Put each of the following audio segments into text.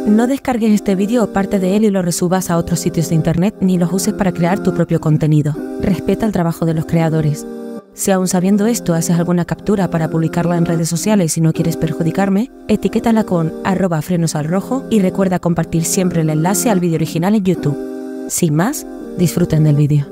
No descargues este vídeo o parte de él y lo resubas a otros sitios de internet ni los uses para crear tu propio contenido. Respeta el trabajo de los creadores. Si aún sabiendo esto haces alguna captura para publicarla en redes sociales y no quieres perjudicarme, etiquétala con @frenosalrojo y recuerda compartir siempre el enlace al vídeo original en YouTube. Sin más, disfruten del vídeo.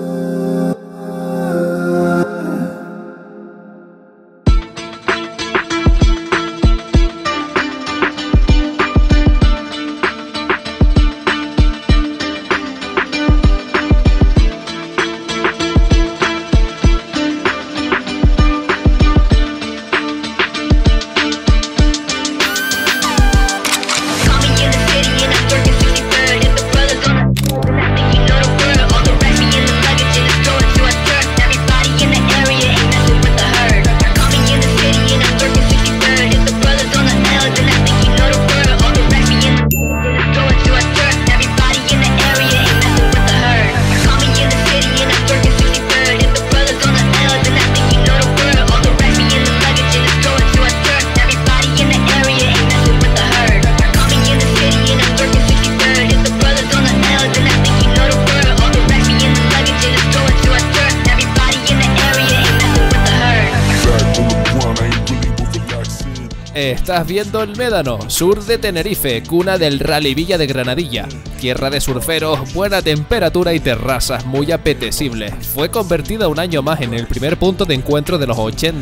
Estás viendo el Médano, sur de Tenerife, cuna del Rally Villa de Granadilla. Tierra de surferos, buena temperatura y terrazas muy apetecibles. Fue convertida un año más en el primer punto de encuentro de los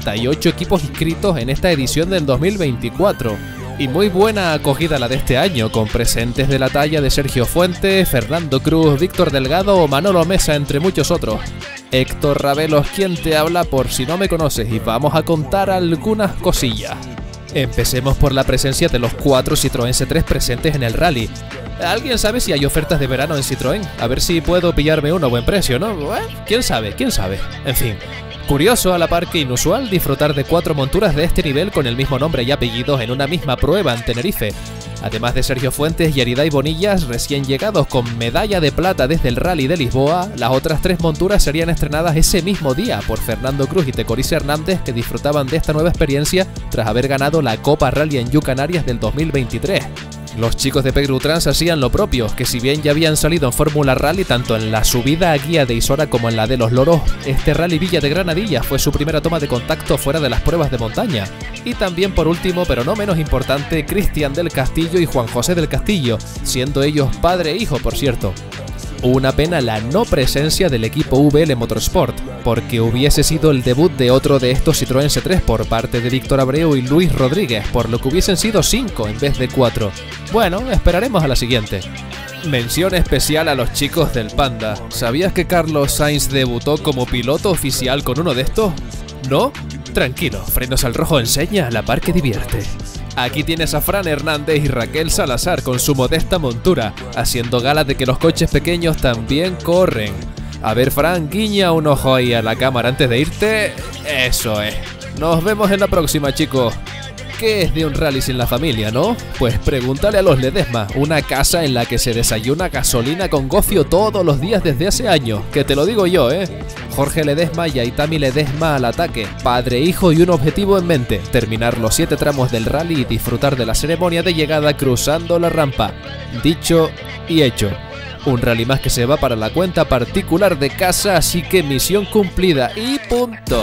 88 equipos inscritos en esta edición del 2024. Y muy buena acogida la de este año, con presentes de la talla de Sergio Fuentes, Fernando Cruz, Víctor Delgado o Manolo Mesa, entre muchos otros. Héctor Ravelos quien te habla por si no me conoces y vamos a contar algunas cosillas. Empecemos por la presencia de los 4 Citroën C3 presentes en el rally. ¿Alguien sabe si hay ofertas de verano en Citroën? A ver si puedo pillarme uno a buen precio, ¿no? ¿Quién sabe? ¿Quién sabe? En fin. Curioso a la par que inusual disfrutar de 4 monturas de este nivel con el mismo nombre y apellidos en una misma prueba en Tenerife. Además de Sergio Fuentes y Ariday Bonillas, recién llegados con medalla de plata desde el Rally de Lisboa, las otras 3 monturas serían estrenadas ese mismo día por Fernando Cruz y Tecoris Hernández, que disfrutaban de esta nueva experiencia tras haber ganado la Copa Rally en Canarias del 2023. Los chicos de Pegrutrans hacían lo propio, que si bien ya habían salido en Fórmula Rally tanto en la subida a Guía de Isora como en la de Los Loros, este Rally Villa de Granadilla fue su primera toma de contacto fuera de las pruebas de montaña. Y también por último, pero no menos importante, Cristian del Castillo y Juan José del Castillo, siendo ellos padre e hijo, por cierto. Una pena la no presencia del equipo VL Motorsport, porque hubiese sido el debut de otro de estos Citroën C3 por parte de Víctor Abreu y Luis Rodríguez, por lo que hubiesen sido 5 en vez de 4. Bueno, esperaremos a la siguiente. Mención especial a los chicos del Panda. ¿Sabías que Carlos Sainz debutó como piloto oficial con uno de estos? ¿No? Tranquilo, Frenos al Rojo enseña a la par que divierte. Aquí tienes a Fran Hernández y Raquel Salazar con su modesta montura, haciendo gala de que los coches pequeños también corren. A ver, Fran, guiña un ojo ahí a la cámara antes de irte. Eso es. Nos vemos en la próxima, chicos. ¿Qué es de un rally sin la familia, no? Pues pregúntale a los Ledesma, una casa en la que se desayuna gasolina con gofio todos los días desde hace años, que te lo digo yo, Jorge Ledesma y Aitami Ledesma al ataque, padre, hijo y un objetivo en mente, terminar los 7 tramos del rally y disfrutar de la ceremonia de llegada cruzando la rampa. Dicho y hecho. Un rally más que se va para la cuenta particular de casa, así que misión cumplida y punto.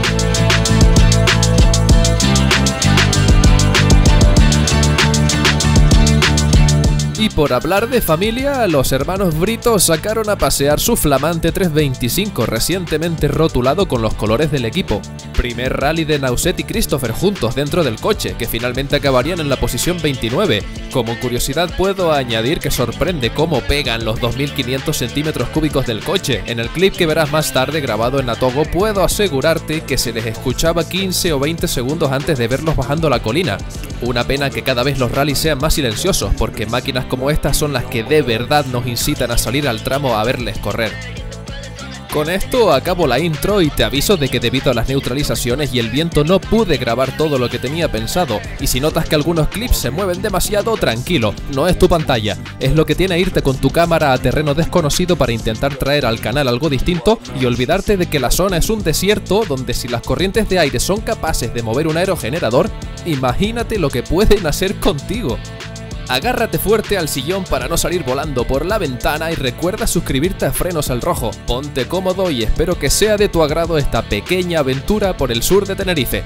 Y por hablar de familia, los hermanos Brito sacaron a pasear su flamante 325 recientemente rotulado con los colores del equipo. Primer rally de Nauset y Christopher juntos dentro del coche, que finalmente acabarían en la posición 29. Como curiosidad puedo añadir que sorprende cómo pegan los 2500 centímetros cúbicos del coche. En el clip que verás más tarde grabado en la Togo puedo asegurarte que se les escuchaba 15 o 20 segundos antes de verlos bajando la colina. Una pena que cada vez los rallies sean más silenciosos, porque máquinas como estas son las que de verdad nos incitan a salir al tramo a verles correr. Con esto acabo la intro y te aviso de que debido a las neutralizaciones y el viento no pude grabar todo lo que tenía pensado, y si notas que algunos clips se mueven demasiado, tranquilo, no es tu pantalla, es lo que tiene irte con tu cámara a terreno desconocido para intentar traer al canal algo distinto y olvidarte de que la zona es un desierto donde si las corrientes de aire son capaces de mover un aerogenerador, imagínate lo que pueden hacer contigo. Agárrate fuerte al sillón para no salir volando por la ventana y recuerda suscribirte a Frenos al Rojo. Ponte cómodo y espero que sea de tu agrado esta pequeña aventura por el sur de Tenerife.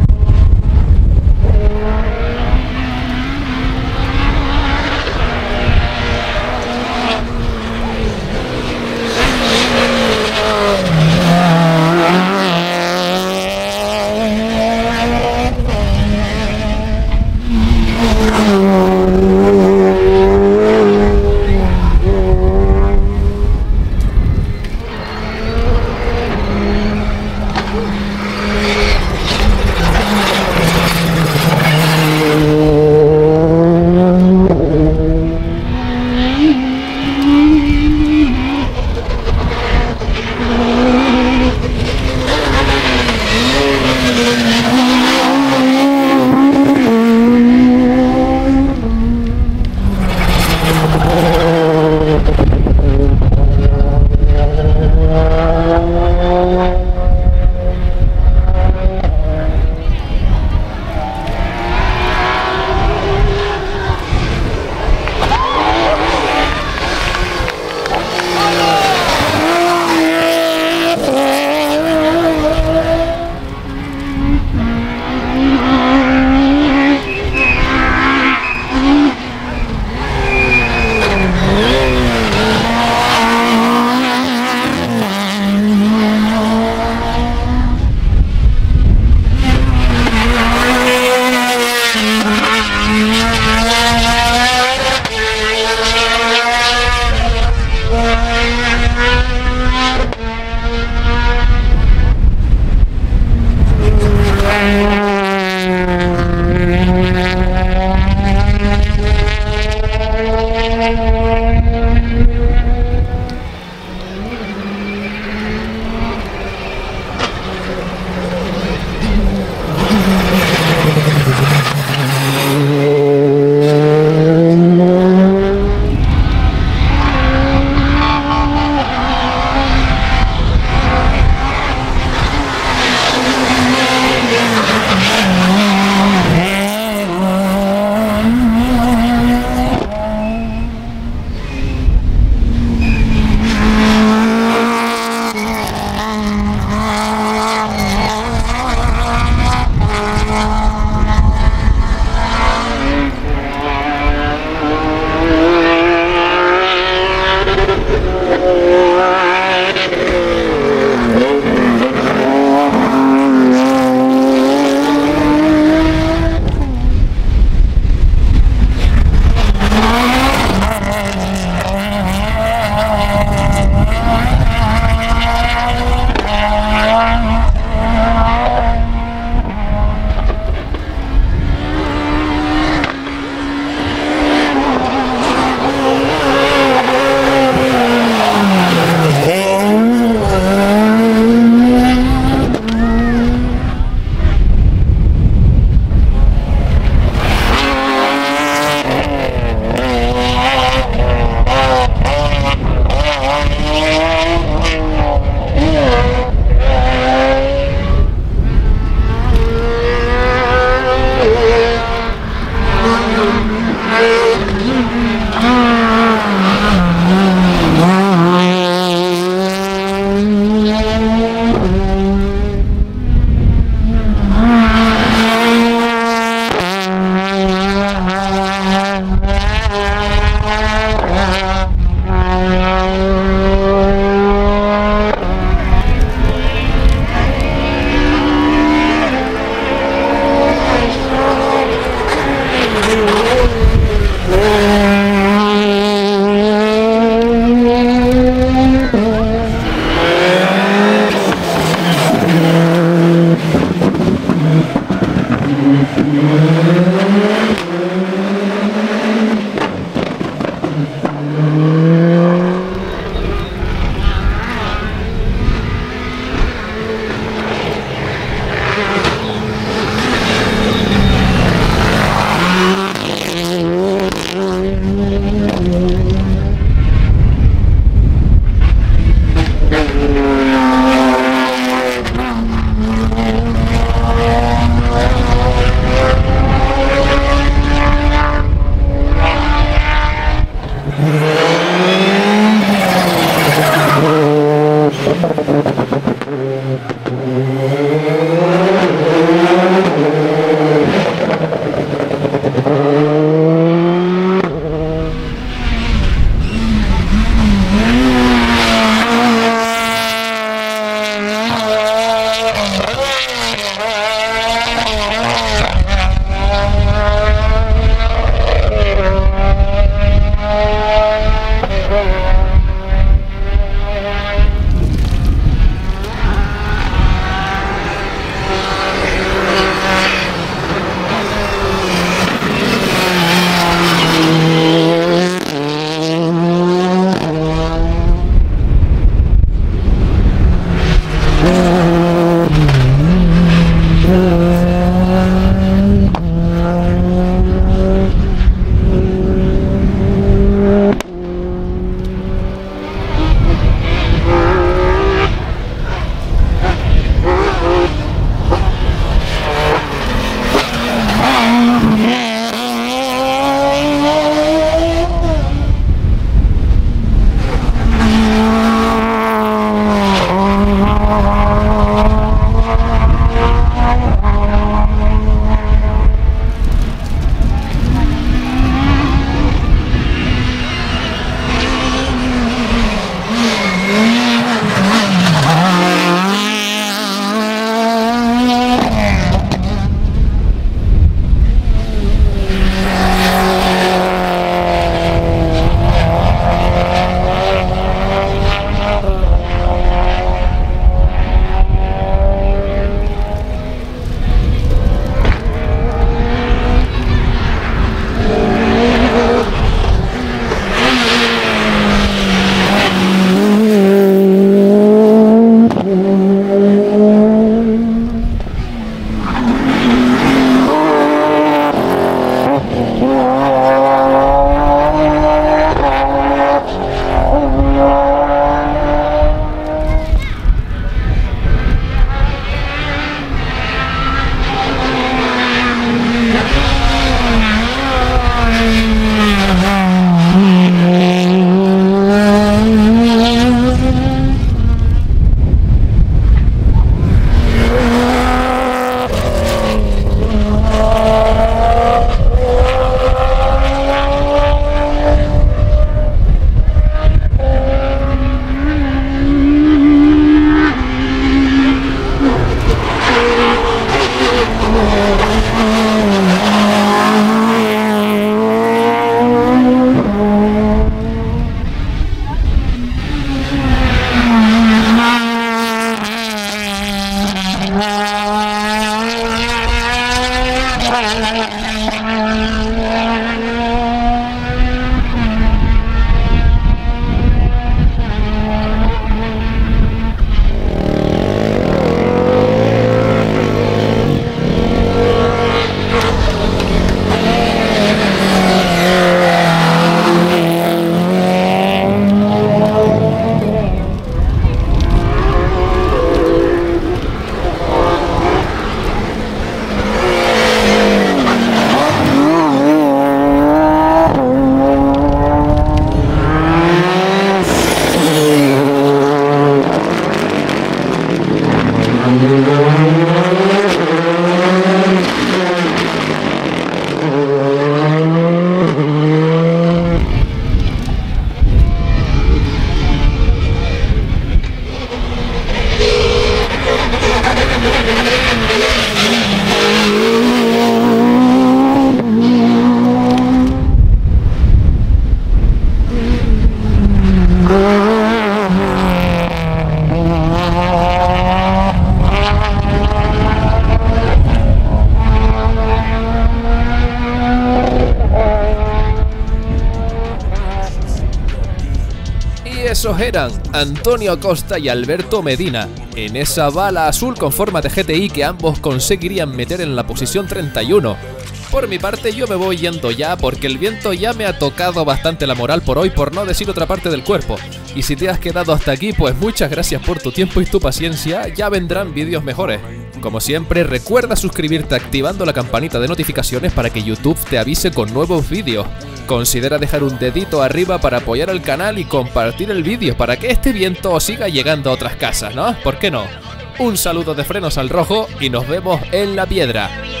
esos eran Antonio Costa y Alberto Medina, en esa bala azul con forma de GTI que ambos conseguirían meter en la posición 31. Por mi parte yo me voy yendo ya porque el viento ya me ha tocado bastante la moral por hoy, por no decir otra parte del cuerpo. Y si te has quedado hasta aquí, pues muchas gracias por tu tiempo y tu paciencia, ya vendrán vídeos mejores. Como siempre, recuerda suscribirte activando la campanita de notificaciones para que YouTube te avise con nuevos vídeos. Considera dejar un dedito arriba para apoyar al canal y compartir el vídeo para que este viento siga llegando a otras casas, ¿no? ¿Por qué no? Un saludo de Frenos al Rojo y nos vemos en la piedra.